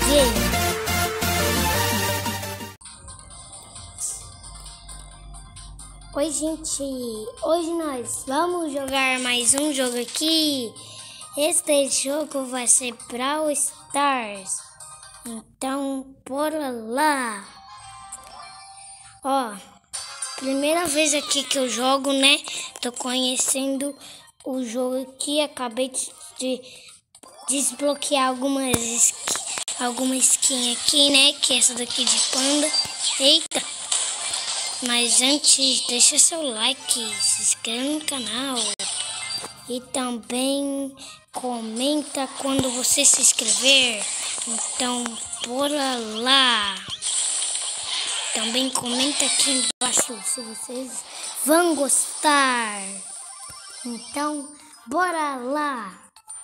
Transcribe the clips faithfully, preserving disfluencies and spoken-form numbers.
Game. Oi, gente. Hoje nós vamos jogar mais um jogo aqui. Este jogo vai ser Brawl Stars. Então, bora lá. Ó, primeira vez aqui que eu jogo, né? Tô conhecendo o jogo aqui. Acabei de desbloquear algumas skin, alguma skin aqui, né? Que é essa daqui de panda. Eita! Mas antes, deixa seu like, se inscreva no canal e também comenta quando você se inscrever. Então, bora lá! Também comenta aqui embaixo se vocês vão gostar. Então, bora lá!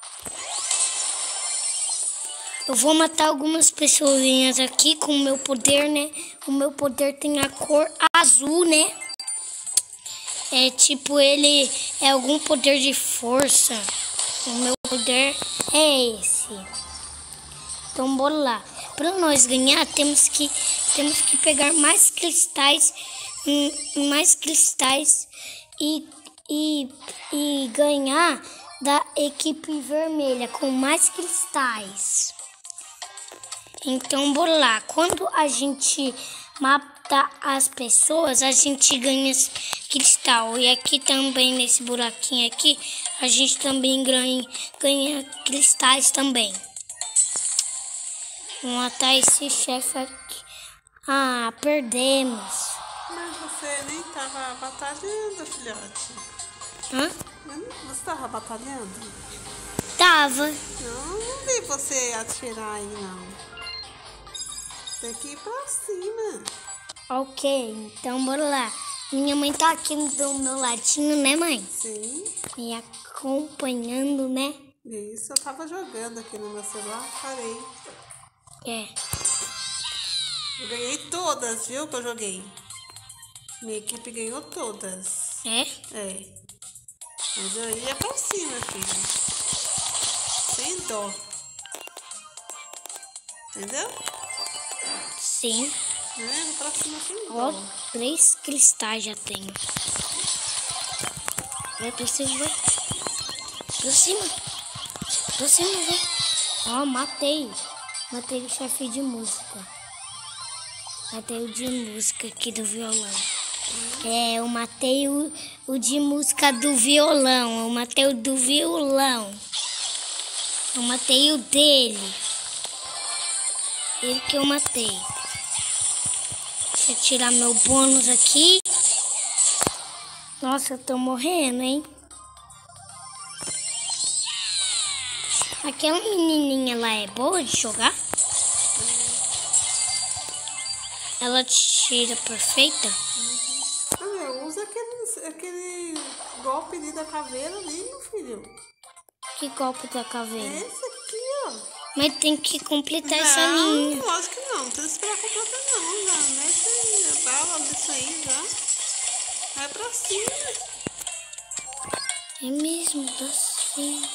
Eu vou matar algumas pessoinhas aqui com o meu poder, né? O meu poder tem a cor azul, né? É tipo, ele é algum poder de força. O meu poder é esse. Então, bora lá. Para nós ganhar, temos que, temos que pegar mais cristais, mais cristais e, e, e ganhar da equipe vermelha com mais cristais. Então, bora lá. Quando a gente mata as pessoas, a gente ganha cristal. E aqui também, nesse buraquinho aqui, a gente também ganha, ganha cristais também. Vamos matar esse chefe aqui. Ah, perdemos. Mas você nem tava batalhando, filhote. Hã? Você tava batalhando? Tava. Não, não vi você atirar aí, não. Tem que ir pra cima. Ok, então bora lá. Minha mãe tá aqui do meu ladinho, né, mãe? Sim. Me acompanhando, né? Isso, eu tava jogando aqui no meu celular, parei. É. Eu ganhei todas, viu, que eu joguei. Minha equipe ganhou todas. É? É. Mas eu ia pra cima, filho. Sem dó. Entendeu? Sim. É, vou pra cima sem Ó, dó. três cristais já tenho. Vai pra cima, vai. Pra cima. Pra cima, vai. Ó, matei. Matei o chefe de música. Matei o de música aqui do violão. É, eu matei o, o de música do violão. Eu matei o do violão. Eu matei o dele. Ele que eu matei. Deixa eu tirar meu bônus aqui. Nossa, eu tô morrendo, hein? Aquela menininha lá é boa de jogar? Ela tira perfeita? Ah, meu, usa aquele, aquele golpe ali da caveira ali, meu filho. Que golpe da caveira? Esse aqui, ó. Mas tem que completar Não, essa linha. lógico que não. Não precisa esperar completar não. Já mete a bala disso aí já. Vai pra cima. É mesmo, tá assim.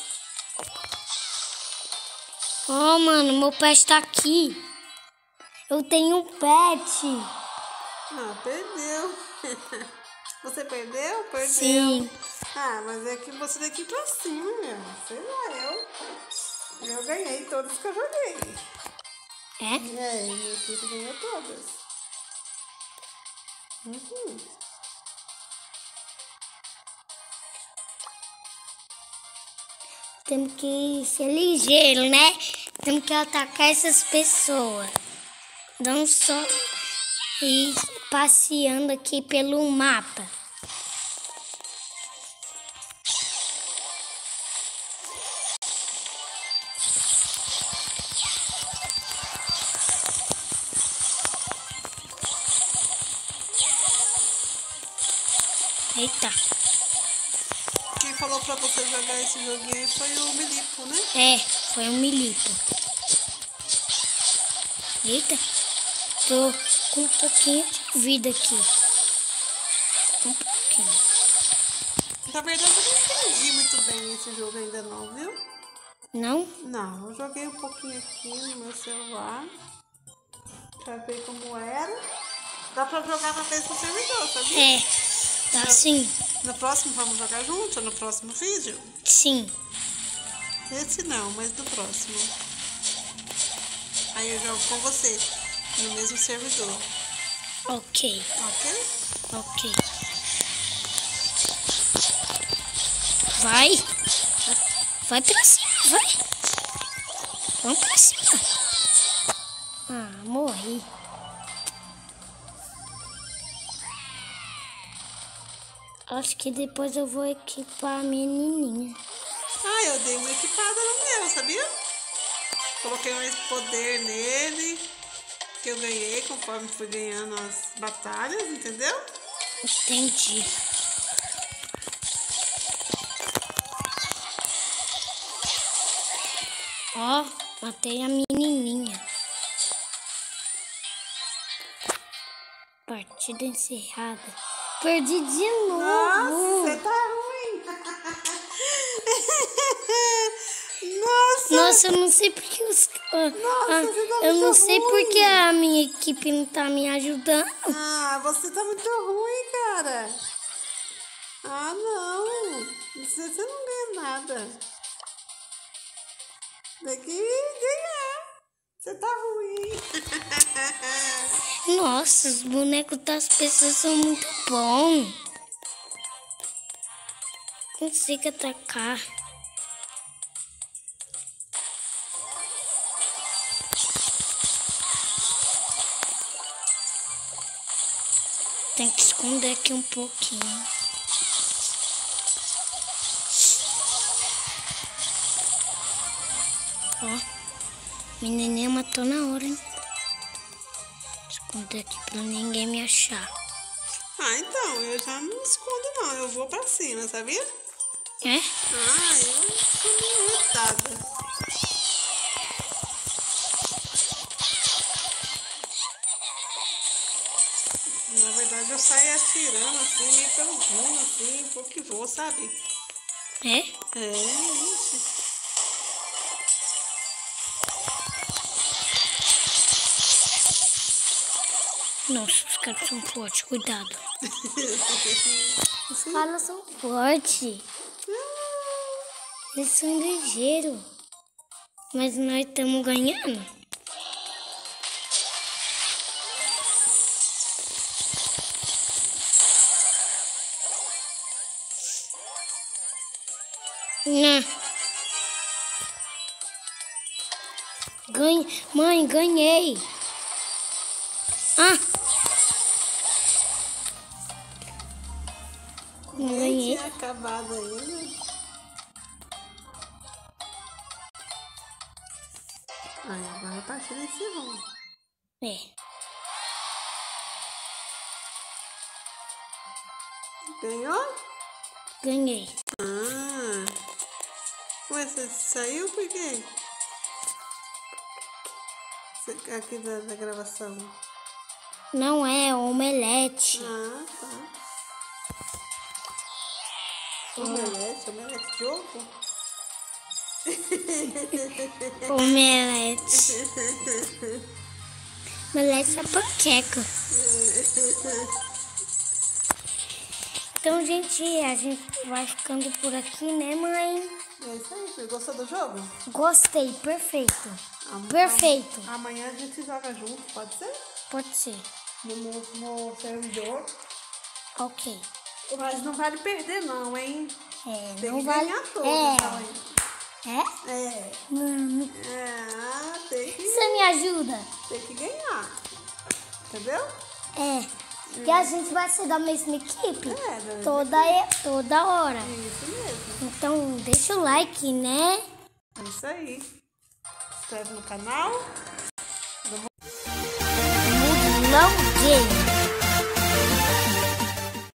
Ó, oh, mano, meu pet tá aqui. Eu tenho um pet. Ah, perdeu. Você perdeu? Perdeu. Sim. Ah, mas é que você tem que ir pra cima, meu. Sei lá, eu... Eu ganhei todas que eu joguei. É? É, minha equipe ganhou todas. Uhum. Temos que ser ligeiro, né? Temos que atacar essas pessoas. Não só ir passeando aqui pelo mapa. Eita. Quem falou pra você jogar esse joguinho aí foi o Milipo, né? É, foi um milipo. Eita. Tô com um pouquinho de vida aqui. Um pouquinho. Na verdade, eu não entendi muito bem esse jogo ainda não, viu? Não? Não, eu joguei um pouquinho aqui no meu celular. Pra ver como era. Dá pra jogar no mesmo servidor, sabia? É, tá sim. No próximo vamos jogar junto? No próximo vídeo? Sim. Esse não, mas no próximo. Aí eu jogo com você, no mesmo servidor. Ok. Ok? Ok. Vai. Vai pra cima, vai. Vamos pra cima. Ah, morri. Acho que depois eu vou equipar a minha menininha. Ah, eu dei uma equipada no meu, sabia? Coloquei mais poder nele, que eu ganhei conforme fui ganhando as batalhas, entendeu? Entendi. Ó, matei a menininha. Partida encerrada. Perdi de novo. Nossa, você tá ruim. Nossa. Nossa, eu não sei porque os... ah, Nossa, ah, você tá eu muito não sei ruim. porque a minha equipe não tá me ajudando. Ah, você tá muito ruim, cara. Ah, não. Você, você não ganha nada. Tem que ganhar. Você tá ruim. Nossa, os bonecos das pessoas são muito bons. Consigo atacar. Tem que esconder aqui um pouquinho. Ó, menininha matou na hora, hein? Esconder aqui pra ninguém me achar. Ah, então, eu já não escondo não, eu vou pra cima, sabia? É? Ah, eu sou meio irritada. Na verdade, eu saio atirando assim, meio pelo rumo, assim, vou que vou, sabe? É? É, ixi. Nossa, os caras são fortes, cuidado. Os caras são fortes. Eles são ligeiros. Mas nós estamos ganhando. Não. Ganhei. Mãe, ganhei. Ah! Não Nem ganhei. tinha acabado ainda. Ai, agora a partida encerrou. É. Ganhou? Ganhei. Ah. Ué, você saiu por quê? Você- Aqui da, da gravação. Não é omelete. Ah, tá. Omelete, omelete de ovo? Omelete. Omelete é panqueca. Então, gente, a gente vai ficando por aqui, né, mãe? É isso aí, você gostou do jogo? Gostei, perfeito. Am- Perfeito. am- Amanhã a gente joga junto, pode ser? Pode ser. No mesmo servidor. Ok. Mas não vale perder não, hein? É, Tem não que vale. ganhar todas, É. então, hein? É? É. Não. É, tem que, Você me ajuda? tem que ganhar. Entendeu? É. E a gente vai ser da mesma equipe É, da mesma toda, toda hora. Isso mesmo. Então, deixa o like, né? É isso aí. Se inscreve no canal. Mudlão Game.